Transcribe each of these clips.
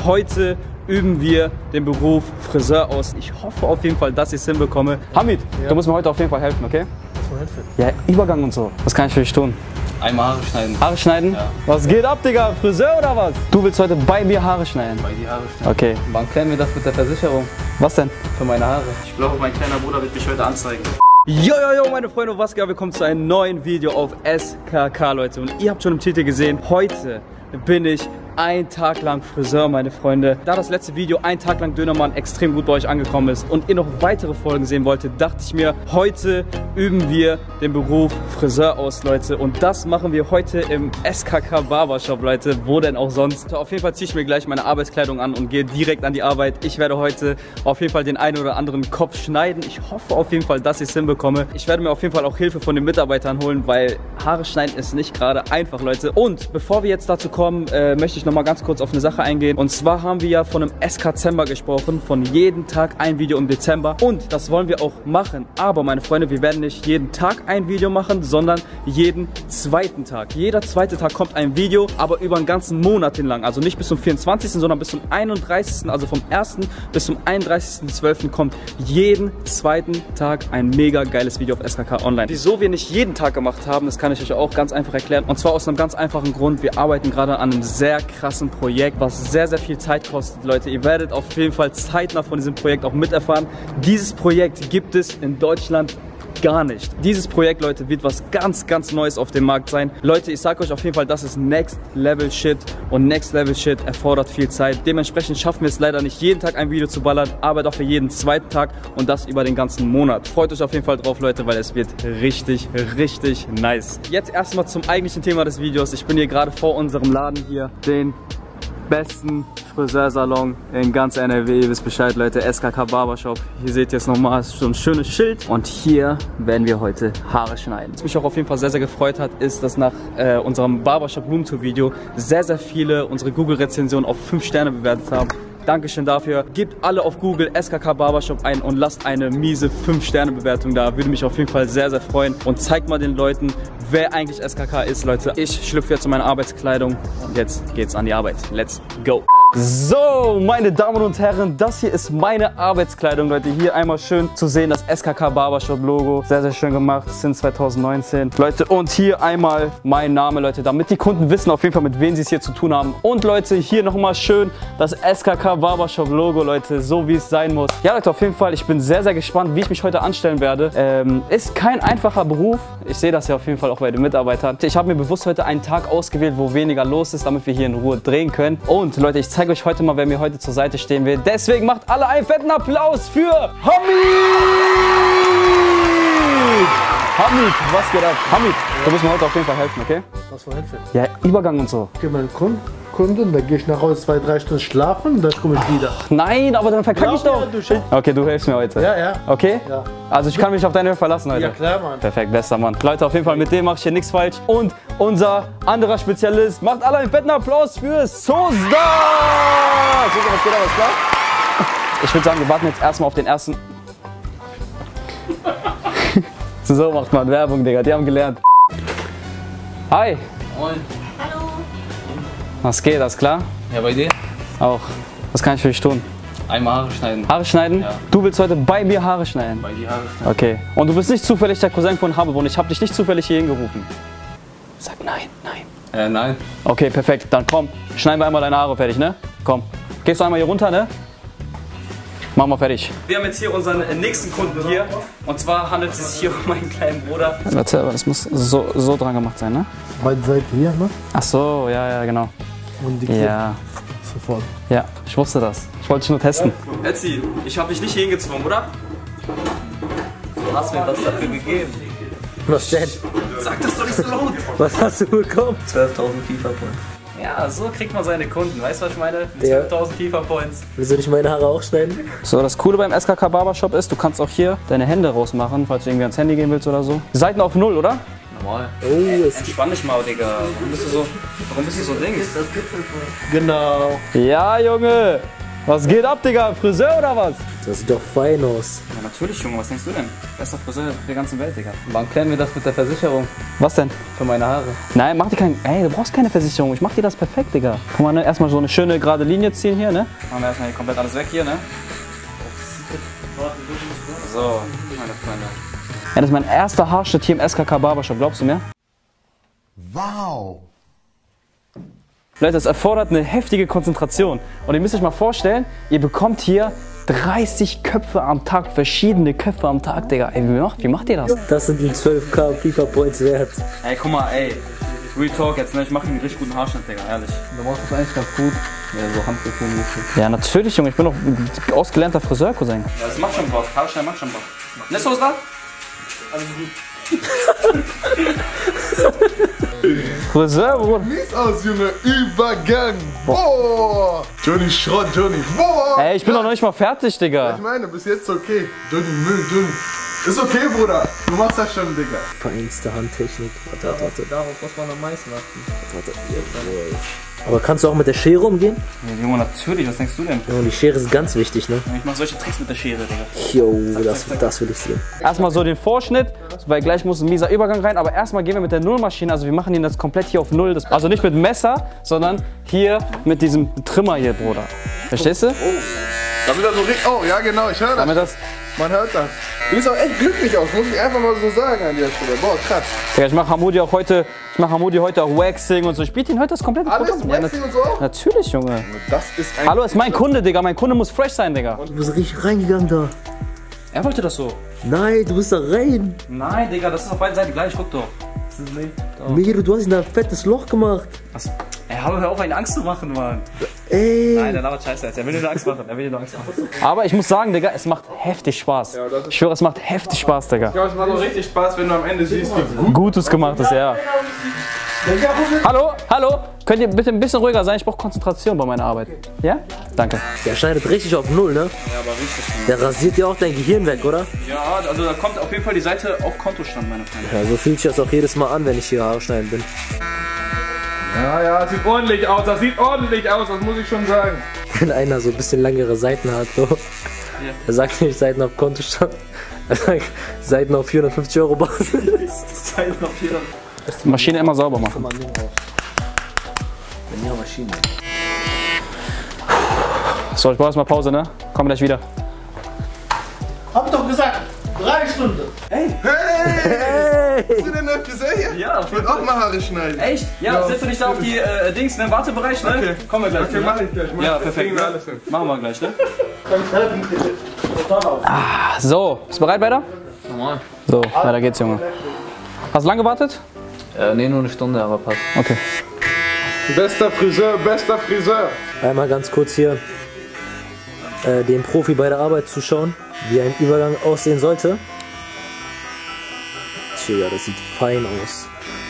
Heute üben wir den Beruf Friseur aus. Ich hoffe auf jeden Fall, dass ich es hinbekomme. Hamid, du musst mir heute auf jeden Fall helfen, okay? Ja, Übergang und so. Was kann ich für dich tun? Einmal Haare schneiden. Haare schneiden? Ja. Was geht ab, Digga? Friseur oder was? Du willst heute bei mir Haare schneiden? Bei dir Haare schneiden. Okay. Wann klären wir das mit der Versicherung? Was denn? Für meine Haare. Ich glaube, mein kleiner Bruder wird mich heute anzeigen. Yo, meine Freunde, was geht? Willkommen zu einem neuen Video auf SKK, Leute. Und ihr habt schon im Titel gesehen, heute bin ich ein Tag lang Friseur, meine Freunde. Da das letzte Video, ein Tag lang Dönermann, extrem gut bei euch angekommen ist und ihr noch weitere Folgen sehen wolltet, dachte ich mir, heute üben wir den Beruf Friseur aus, Leute. Und das machen wir heute im SKK Barbershop, Leute. Wo denn auch sonst? Auf jeden Fall ziehe ich mir gleich meine Arbeitskleidung an und gehe direkt an die Arbeit. Ich werde heute auf jeden Fall den einen oder anderen Kopf schneiden. Ich hoffe auf jeden Fall, dass ich es hinbekomme. Ich werde mir auf jeden Fall auch Hilfe von den Mitarbeitern holen, weil Haare schneiden ist nicht gerade einfach, Leute. Und bevor wir jetzt dazu kommen, möchte ich noch mal ganz kurz auf eine Sache eingehen. Und zwar haben wir ja von einem SK-Zember gesprochen, von jeden Tag ein Video im Dezember. Und das wollen wir auch machen. Aber meine Freunde, wir werden nicht jeden Tag ein Video machen, sondern jeden zweiten Tag. Jeder zweite Tag kommt ein Video, aber über einen ganzen Monat hinlang. Also nicht bis zum 24., sondern bis zum 31., also vom 1. bis zum 31.12. kommt jeden zweiten Tag ein mega geiles Video auf SKK Online. Wieso wir nicht jeden Tag gemacht haben, das kann ich euch auch ganz einfach erklären. Und zwar aus einem ganz einfachen Grund. Wir arbeiten gerade an einem sehr krassen Projekt, was sehr, sehr viel Zeit kostet, Leute. Ihr werdet auf jeden Fall zeitnah von diesem Projekt auch miterfahren. Dieses Projekt gibt es in Deutschland gar nicht. Dieses Projekt, Leute, wird was ganz, ganz Neues auf dem Markt sein. Leute, ich sage euch auf jeden Fall, das ist Next Level Shit und Next Level Shit erfordert viel Zeit. Dementsprechend schaffen wir es leider nicht, jeden Tag ein Video zu ballern, aber dafür jeden zweiten Tag und das über den ganzen Monat. Freut euch auf jeden Fall drauf, Leute, weil es wird richtig, richtig nice. Jetzt erstmal zum eigentlichen Thema des Videos. Ich bin hier gerade vor unserem Laden hier, den besten Friseursalon in ganz NRW. Ihr wisst Bescheid, Leute, SKK Barbershop. Hier seht ihr es nochmal, so ein schönes Schild. Und hier werden wir heute Haare schneiden. Was mich auch auf jeden Fall sehr, sehr gefreut hat, ist, dass nach unserem Barbershop Roomtour Video sehr, sehr viele unsere Google-Rezensionen auf 5 Sterne bewertet haben. Dankeschön dafür. Gebt alle auf Google SKK Barbershop ein und lasst eine miese 5-Sterne-Bewertung da. Würde mich auf jeden Fall sehr, sehr freuen. Und zeigt mal den Leuten, wer eigentlich SKK ist, Leute. Ich schlüpfe jetzt in meine Arbeitskleidung und jetzt geht's an die Arbeit. Let's go! So, meine Damen und Herren, das hier ist meine Arbeitskleidung, Leute. Hier einmal schön zu sehen, das SKK Barbershop Logo. Sehr, sehr schön gemacht, since 2019. Leute, und hier einmal mein Name, Leute, damit die Kunden wissen auf jeden Fall, mit wem sie es hier zu tun haben. Und Leute, hier nochmal schön das SKK Barbershop Logo, Leute, so wie es sein muss. Ja, Leute, auf jeden Fall, ich bin sehr, sehr gespannt, wie ich mich heute anstellen werde. Ist kein einfacher Beruf. Ich sehe das ja auf jeden Fall auch bei den Mitarbeitern. Ich habe mir bewusst heute einen Tag ausgewählt, wo weniger los ist, damit wir hier in Ruhe drehen können. Und Leute, ich zeige euch heute mal, wer mir heute zur Seite stehen will. Deswegen macht alle einen fetten Applaus für Hamid! Hamid, was geht ab? Hamid, du musst mir heute auf jeden Fall helfen, okay? Was für Hilfe? Ja, Übergang und so. Ich gehe meinen Kunden, dann gehe ich nach Hause 2-3 Stunden schlafen, dann komme ich wieder. Nein, aber dann verkacke ich doch. Okay, du hilfst mir heute. Ja, ja. Okay? Ja. Also ich kann mich auf deine Hilfe verlassen heute. Ja, klar, Mann. Perfekt, bester Mann. Leute, auf jeden Fall, mit dem mache ich hier nichts falsch. Und unser anderer Spezialist, macht alle einen fetten Applaus für Sozda! Was geht da, was klar? Ich würde sagen, wir warten jetzt erstmal auf den ersten... So macht man Werbung, Digga. Die haben gelernt. Hi. Moin. Hallo. Was geht, das klar? Ja, bei dir? Auch. Was kann ich für dich tun? Einmal Haare schneiden. Haare schneiden? Ja. Du willst heute bei mir Haare schneiden? Bei dir Haare schneiden. Okay. Und du bist nicht zufällig der Cousin von Habib und ich habe dich nicht zufällig hier hingerufen. Sag nein, nein. Nein. Okay, perfekt. Dann komm, schneiden wir einmal deine Haare fertig, ne? Komm. Gehst du einmal hier runter, ne? Machen wir fertig. Wir haben jetzt hier unseren nächsten Kunden hier. Und zwar handelt es sich hier um meinen kleinen Bruder. Warte, aber das muss so dran gemacht sein, ne? Beide Seiten hier, ne? Ach so, ja, genau. Und die Ja. sofort. Ja, ich wusste das. Ich wollte dich nur testen. Etzi, ich habe dich nicht hier hingezwungen, oder? Du hast mir was dafür gegeben. Was denn? Sag das doch nicht so laut. Was hast du bekommen? 12.000 FIFA-Points. Ja, so kriegt man seine Kunden. Weißt du, was ich meine? Mit Ja. 12.000 FIFA-Points. Willst du nicht meine Haare auch schneiden? So, das Coole beim SKK Barbershop ist, du kannst auch hier deine Hände rausmachen, falls du irgendwie ans Handy gehen willst oder so. Seiten auf 0, oder? Normal. Oh, es Entspann dich mal, Digga. Warum bist du so Dings? Genau. Ja, Junge. Was geht ab, Digga? Friseur oder was? Das sieht doch fein aus. Ja, natürlich, Junge. Was denkst du denn? Bester Friseur der ganzen Welt, Digga. Wann klären wir das mit der Versicherung? Was denn? Für meine Haare. Nein, mach dir kein... Ey, du brauchst keine Versicherung. Ich mach dir das perfekt, Digga. Guck mal, ne? Erstmal so eine schöne gerade Linie ziehen hier, ne? Machen wir erstmal hier komplett alles weg hier, ne? So, meine Freunde. Ja, das ist mein erster Haarschnitt hier im SKK Barbershop. Glaubst du mir? Wow. Leute, das erfordert eine heftige Konzentration. Und ihr müsst euch mal vorstellen, ihr bekommt hier 30 Köpfe am Tag, verschiedene Köpfe am Tag, Digga. Ey, wie macht ihr das? Das sind die 12.000 FIFA Points wert. Ey, guck mal, ey. Real Talk jetzt, ne? Ich mache einen richtig guten Haarschnitt, Digga, ehrlich. Du machst das eigentlich ganz gut. Ja, so Handgefühl. Ja, natürlich, Junge. Ich bin doch ein ausgelernter Friseur-Cousin. Ja, das macht schon Bock. Haarschneiden macht schon Bock. Nächste was da? Alles gut. Friseur, Bruder. Mies aus, Junge. Übergang. Boah. Johnny Schrott, Johnny. Boah. Ey, ich bin doch noch nicht mal fertig, Digga. Ich meine, bis jetzt okay. Johnny Müll, Johnny. Ist okay, Bruder. Du machst das schon, Digga. Feinste Handtechnik. Warte. Darauf muss man am meisten achten. Aber kannst du auch mit der Schere umgehen? Ja, Junge, natürlich. Was denkst du denn? Ja, die Schere ist ganz wichtig, ne? Ich mach solche Tricks mit der Schere, Digga. Jo, das will ich sehen. Erstmal so den Vorschnitt, weil gleich muss ein mieser Übergang rein. Aber erstmal gehen wir mit der Nullmaschine. Also wir machen den das komplett hier auf Null. Also nicht mit Messer, sondern hier mit diesem Trimmer hier, Bruder. Verstehst du? Damit er so richtig. Oh, ja, genau. Ich höre Damit das. Man hört das. Du siehst auch echt glücklich aus, muss ich einfach mal so sagen an der Stelle. Boah, krass. Digga, ich mache Hamudi heute auch Waxing und so. Ich biete ihn heute das komplette Alles Programm. Waxing und so? Natürlich, Junge. Das ist ein... Hallo, ist mein Kunde, Digga. Mein Kunde muss fresh sein, Digga. Du bist richtig reingegangen da. Er wollte das so. Nein, du bist da rein. Nein, Digga, das ist auf beiden Seiten gleich. Guck doch. Miro, du hast ihm da ein fettes Loch gemacht. Was? Ey, hör auf, eine Angst zu machen, Mann. Ey. Nein, der labert Scheiße jetzt. Er will dir nur Angst machen. Aber ich muss sagen, Digga, es macht heftig Spaß. Ja, das ist Ich schwöre, es macht heftig Spaß, Digga. Ich glaube, es macht auch richtig Spaß, wenn du am Ende siehst, wie gut. Gutes gemacht ist, ja. Hallo? Könnt ihr bitte ein bisschen ruhiger sein? Ich brauche Konzentration bei meiner Arbeit. Ja? Danke. Der schneidet richtig auf Null, ne? Ja, aber richtig. Der rasiert dir auch dein Gehirn weg, oder? Ja, also da kommt auf jeden Fall die Seite auf Kontostand, meine Freunde. Ja, so fühlt sich das auch jedes Mal an, wenn ich hier Haare schneiden bin. Ja, das sieht ordentlich aus, das muss ich schon sagen. Wenn einer so ein bisschen langere Seiten hat, so. Er sagt nicht Seiten auf Kontostand, er sagt Seiten auf 450 € Basis. Seiten auf 400. Maschine immer sauber machen. Ja, Maschine. So, ich brauche erstmal Pause, ne? Komm gleich wieder. Hab ich doch gesagt, 3 Stunden. Hey! Bist du denn der Friseur hier? Ja, ich will auch mal Haare schneiden. Echt? Ja, setzt du dich da auf die Dings, ne? Wartebereich, ne? Okay. Kommen wir gleich. Okay, mach ich gleich. Ja, perfekt. Ne? Machen wir gleich, ne? So, bist du bereit, beide? Normal. So, weiter geht's, Junge. Hast du lange gewartet? Nee, nur eine Stunde, aber passt. Okay. Bester Friseur, bester Friseur. Einmal ganz kurz hier dem Profi bei der Arbeit zuschauen, wie ein Übergang aussehen sollte. Tja, das sieht fein aus.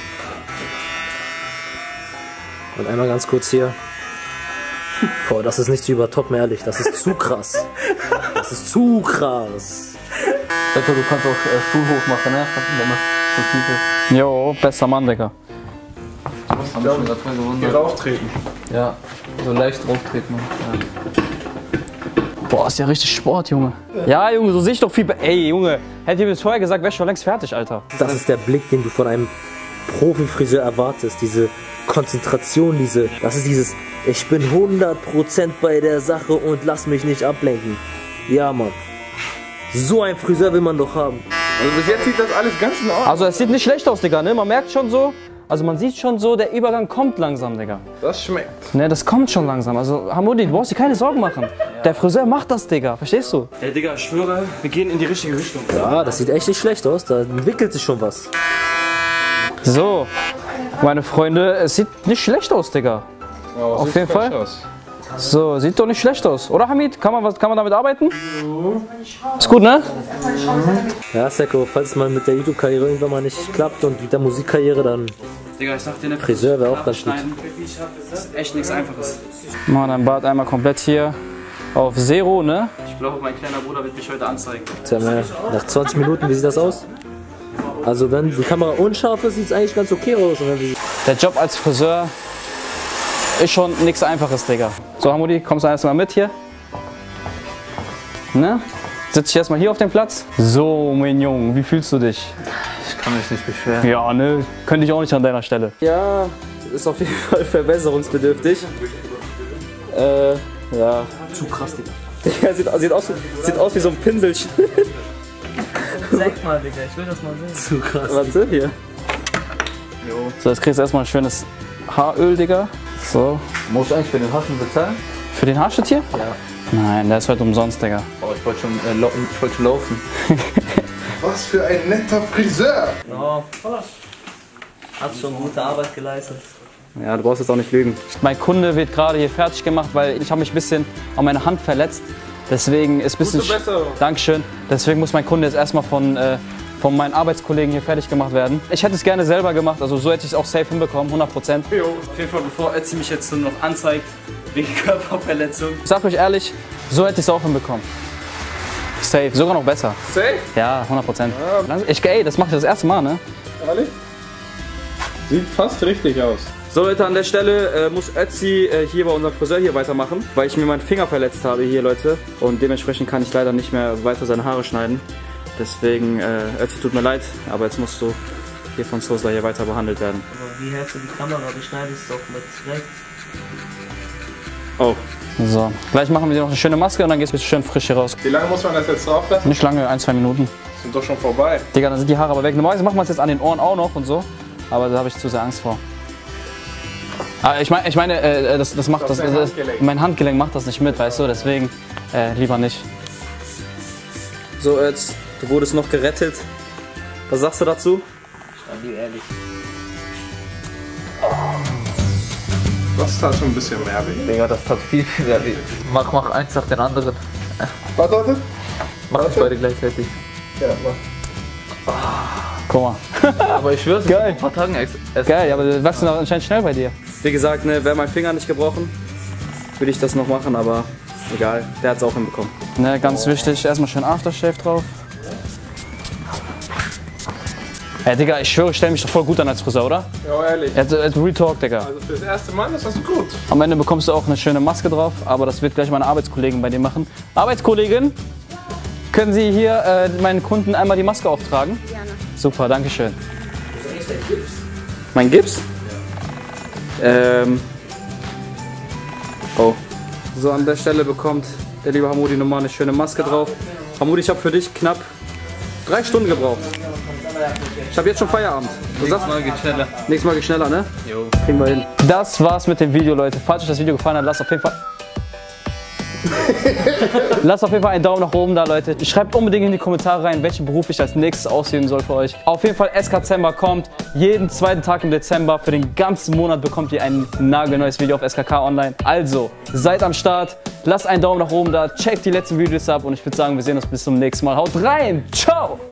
Und einmal ganz kurz hier. Boah, das ist nicht zu übertoppen, ehrlich. Das ist zu krass. Das ist zu krass. Sag mal, du kannst auch Stuhl hoch machen, ne? Wenn das zu tief ist. Jo, bester Mann, Digga. Haben wir schon gerade voll Hier gewundert. rauftreten. Ja, so leicht drauf treten. Ja. Boah, ist ja richtig Sport, Junge. Ja, Junge, so sehe ich doch viel. Ey, Junge, hätte ich mir das vorher gesagt, wär ich schon längst fertig, Alter. Das ist der Blick, den du von einem Profi-Friseur erwartest. Diese Konzentration, das ist dieses, ich bin 100% bei der Sache und lass mich nicht ablenken. Ja, Mann. So ein Friseur will man doch haben. Also bis jetzt sieht das alles ganz in Ordnung. Also es sieht nicht schlecht aus, Digga, ne? Man merkt schon so, also man sieht schon so, der Übergang kommt langsam, Digga. Das schmeckt. Ne, das kommt schon langsam. Also Hamudi, du brauchst dir keine Sorgen machen. Der Friseur macht das, Digga. Verstehst du? Ey, Digga, ich schwöre, wir gehen in die richtige Richtung. Ja, das sieht echt nicht schlecht aus. Da entwickelt sich schon was. So, meine Freunde, es sieht nicht schlecht aus, Digga. Ja, Auf jeden Fall. Aus. So, sieht doch nicht schlecht aus. Oder Hamid? Kann man damit arbeiten? Ist gut, ne? Ja, Seko, falls es mal mit der YouTube-Karriere irgendwann mal nicht klappt und mit der Musikkarriere, dann Digga, ich sag dir, ne, Friseur wäre auch ganz gut. Das ist echt nichts Einfaches. Mach dein Bart einmal komplett hier auf Zero, ne? Ich glaube, mein kleiner Bruder wird mich heute anzeigen. Sag mal, nach 20 Minuten, wie sieht das aus? Also wenn die Kamera unscharf ist, sieht es eigentlich ganz okay aus. Der Job als Friseur ist schon nichts Einfaches, Digga. So, Hamudi, kommst du erstmal mit hier? Ne? Setz dich erstmal hier auf den Platz. So, mein Junge, wie fühlst du dich? Ich kann mich nicht beschweren. Ja, ne? Könnte ich auch nicht an deiner Stelle. Ja, ist auf jeden Fall verbesserungsbedürftig. Ja. Zu krass, Digga. Ja, sieht aus wie so ein Pinselchen. Zeig mal, Digga, ich will das mal sehen. Zu krass. Warte, hier. Jo. So, jetzt kriegst du erstmal ein schönes Haaröl, Digga. So. Musst du eigentlich für den Haschen bezahlen? Für den Haarschnitt hier? Ja. Nein, der ist heute umsonst, Digga. Oh, ich wollte schon laufen. Was für ein netter Friseur. Oh, hast schon gute Arbeit geleistet. Ja, du brauchst jetzt auch nicht lügen. Mein Kunde wird gerade hier fertig gemacht, weil ich habe mich ein bisschen an meine Hand verletzt. Deswegen ist ein bisschen... Gute Besserung. Dankeschön. Deswegen muss mein Kunde jetzt erstmal von meinen Arbeitskollegen hier fertig gemacht werden. Ich hätte es gerne selber gemacht, also so hätte ich es auch safe hinbekommen, 100%. Jo. Auf jeden Fall, bevor Ötzi mich jetzt nur noch anzeigt, wegen Körperverletzung. Ich sag euch ehrlich, so hätte ich es auch hinbekommen. Safe, sogar noch besser. Safe? Ja, 100%. Ey, das mache ich das erste Mal, ne? Ehrlich? Sieht fast richtig aus. So Leute, an der Stelle muss Ötzi hier bei unserem Friseur hier weitermachen, weil ich mir meinen Finger verletzt habe hier, Leute. Und dementsprechend kann ich leider nicht mehr weiter seine Haare schneiden. Deswegen, Ötzi, tut mir leid, aber jetzt musst du hier von Sosa hier weiter behandelt werden. Aber wie hältst du die Kamera? Du schneidest doch mit rechts. Oh. So, gleich machen wir dir noch eine schöne Maske und dann gehst du schön frisch hier raus. Wie lange muss man das jetzt drauf lassen? Nicht lange, 1-2 Minuten. Sind doch schon vorbei. Digga, dann sind die Haare aber weg. Normalerweise machen wir es jetzt an den Ohren auch noch und so, aber da habe ich zu sehr Angst vor. Aber ich meine, das macht das, mein Handgelenk macht das nicht mit, weißt du, deswegen lieber nicht. So, jetzt, du wurdest noch gerettet. Was sagst du dazu? Stabil, ehrlich. Das tat schon ein bisschen mehr weh. Digga, das tat viel mehr weh. Mach eins nach den anderen. Warte. Mach nicht beide gleichzeitig. Ja, mach. Guck mal. Aber ich schwör's, Geil. ein paar Tagen essen. Geil, ja, aber das wächst anscheinend schnell bei dir. Wie gesagt, ne, wäre mein Finger nicht gebrochen, würde ich das noch machen, aber egal, der hat es auch hinbekommen. Ne, ganz wichtig, erstmal schön Aftershave drauf. Ey, Digga, ich schwöre, ich stelle mich doch voll gut an als Friseur, oder? Ja, ehrlich. Real Talk, Digga. Also fürs erste Mal ist das gut. Am Ende bekommst du auch eine schöne Maske drauf, aber das wird gleich meine Arbeitskollegen bei dir machen. Arbeitskollegin, können Sie hier meinen Kunden einmal die Maske auftragen? Gerne. Super, danke schön. Das ist eigentlich dein Gips. Mein Gips? Oh. So, an der Stelle bekommt der liebe Hamoudi nochmal eine schöne Maske drauf. Hamoudi, ich habe für dich knapp 3 Stunden gebraucht. Ich habe jetzt schon Feierabend. Nächstes Mal geht schneller. Nächstes Mal geht schneller, ne? Jo. Kriegen wir hin. Das war's mit dem Video, Leute. Falls euch das Video gefallen hat, lasst auf jeden Fall... Lasst auf jeden Fall einen Daumen nach oben da, Leute. Schreibt unbedingt in die Kommentare rein, welchen Beruf ich als nächstes ausüben soll für euch. Auf jeden Fall, SK Dezember kommt jeden zweiten Tag im Dezember. Für den ganzen Monat bekommt ihr ein nagelneues Video auf SKK Online. Also, seid am Start. Lasst einen Daumen nach oben da. Checkt die letzten Videos ab. Und ich würde sagen, wir sehen uns bis zum nächsten Mal. Haut rein. Ciao.